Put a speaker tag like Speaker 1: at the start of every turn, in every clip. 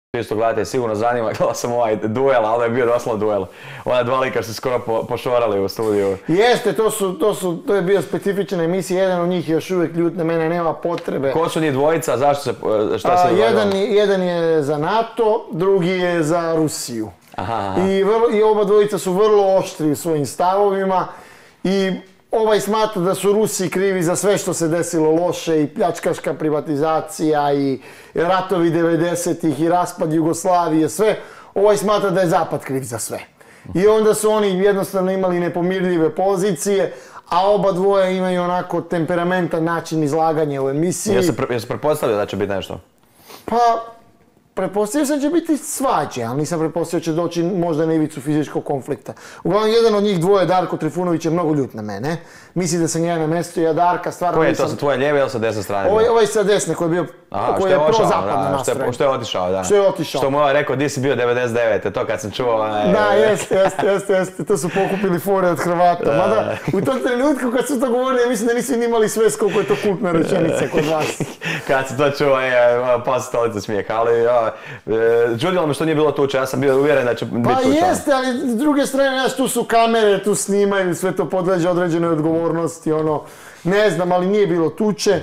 Speaker 1: Isto gledate, sigurno zanima, gledao sam ovaj duel, ali je bio doslovno duel. Ona dva lika su skoro pošorali u studiju.
Speaker 2: Jeste, to je bio specifična emisija, jedan od njih je još uvijek ljut na mene, nema potrebe.
Speaker 1: Ko su njih dvojica, zašto se, šta se dogodilo?
Speaker 2: Jedan je za NATO, drugi je za Rusiju.
Speaker 1: Aha.
Speaker 2: I oba dvojica su vrlo oštri u svojim stavovima i ovaj smatra da su Rusi krivi za sve što se desilo loše i pljačkaška privatizacija i ratovi 90-ih i raspad Jugoslavije, sve. Ovaj smatra da je Zapad kriv za sve. I onda su oni jednostavno imali nepomirljive pozicije, a oba dvoje imaju onako temperamentan način izlaganja u emisiji.
Speaker 1: Jesu pretpostavili da će biti nešto?
Speaker 2: Pa, pretpostavio sam da će biti svađe, ali nisam pretpostavio da će doći možda na ivicu fizičkog konflikta. Uglavnom, jedan od njih dvoje, Darko Trifunović, je mnogo ljut na mene. Misli da sam ja namestio, ja Darka stvarno
Speaker 1: nisam... Koje je to, sa tvoje lijeve ili sa desne strane?
Speaker 2: Ovaj sa desne, koji je bio, koji je prozapadno nastrojen.
Speaker 1: Što je otišao, da.
Speaker 2: Što je otišao.
Speaker 1: Što mu je rekao, di si bio 99. To kad sam čuo...
Speaker 2: Da, jeste. To su pokupili fore od Hrvata. Mada, u tom trenutku kad su to govorili, ja mislim da nisi imali svest koliko je to kultna rečenica kod vas.
Speaker 1: Kad sam to čuo, pa se stolica smijeka, ali čudilo me što nije bilo tuče, ja sam bio uvjeren da će biti tučan.
Speaker 2: Pa jeste, ali s druge strane, tu su kamere, tu snimaju, sve to podleže određenoj odgovornosti, ne znam, ali nije bilo tuče.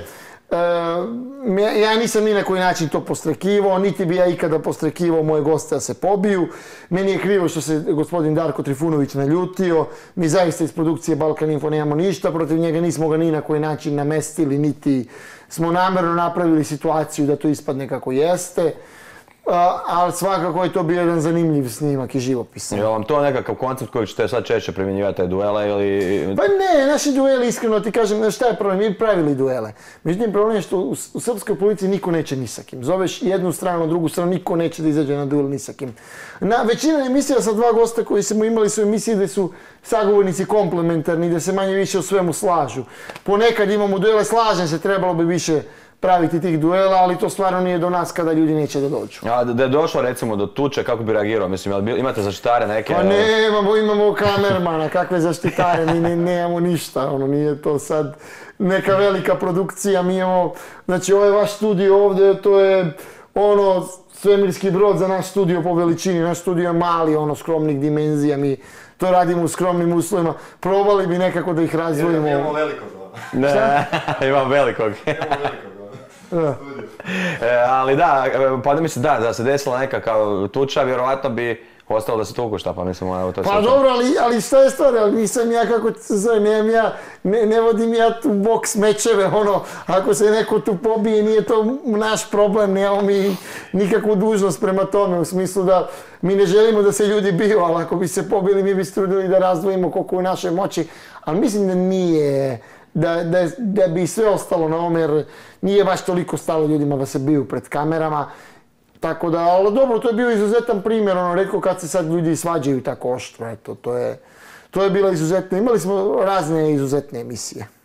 Speaker 2: Ja nisam ni na koji način to postrekivao, niti bi ja ikada postrekivao moje goste da se pobiju. Meni je krivo što se gospodin Darko Trifunović naljutio. Mi zaista iz produkcije Balkan Info nemamo ništa protiv njega, nismo ga ni na koji način namestili, niti smo namjerno napravili situaciju da to ispadne kako jeste. Ali svakako je to bio jedan zanimljiv snimak i živopis.
Speaker 1: Je li vam to nekakav koncept koji ćete sad češće primjenjivati te duele ili...
Speaker 2: Pa ne, naši dueli, iskreno ti kažem, šta je problem? Mi pravili duele. Međutim, problem je što u srpskoj policiji niko neće ni sa kim. Zoveš jednu stranu, drugu stranu, niko neće da izađe na duel ni sa kim. Većina emisija sa dva gosta koji smo imali su emisije gdje su sagovornici komplementarni, gdje se manje više o svemu slažu. Ponekad imamo duele, slažem se, trebalo bi više praviti tih duela, ali to stvarno nije do nas kada ljudi neće da dođu.
Speaker 1: A da je došlo recimo do tuče, kako bi reagirao? Mislim, imate zaštitare neke?
Speaker 2: Pa imamo kamermana, kakve zaštitare, mi nemamo ništa, nije to sad neka velika produkcija, mi imamo, znači ovaj vaš studio ovdje, to je svemirski brod za naš studio po veličini, naš studio je mali, skromnih dimenzija, mi to radimo u skromnim uslovima, probali bi nekako da ih razvojimo.
Speaker 3: Imamo velikog.
Speaker 1: Ne, imam velikog. Ali da, pa mislim da se desila nekakav tuča, vjerovatno bi ostalo da se tuku šta, pa mislim, to
Speaker 2: pa dobro, ali šta je stvar, ali nisam ja, kako se zove, ne vodim ja tu boks mečeve, ako se neko tu pobije, nije to naš problem, nemamo mi nikakvu dužnost prema tome, u smislu da mi ne želimo da se ljudi biju, ali ako bi se pobili, mi bi strudili da razdvojimo koliko u našoj moći, ali mislim da nije, da bi sve ostalo na ovom, jer nije baš toliko stalo ljudima da se biju pred kamerama. Tako da, ali dobro, to je bio izuzetan primjer, rekao kad se sad ljudi svađaju tako oštro, eto, to je bila izuzetna, imali smo razne izuzetne emisije.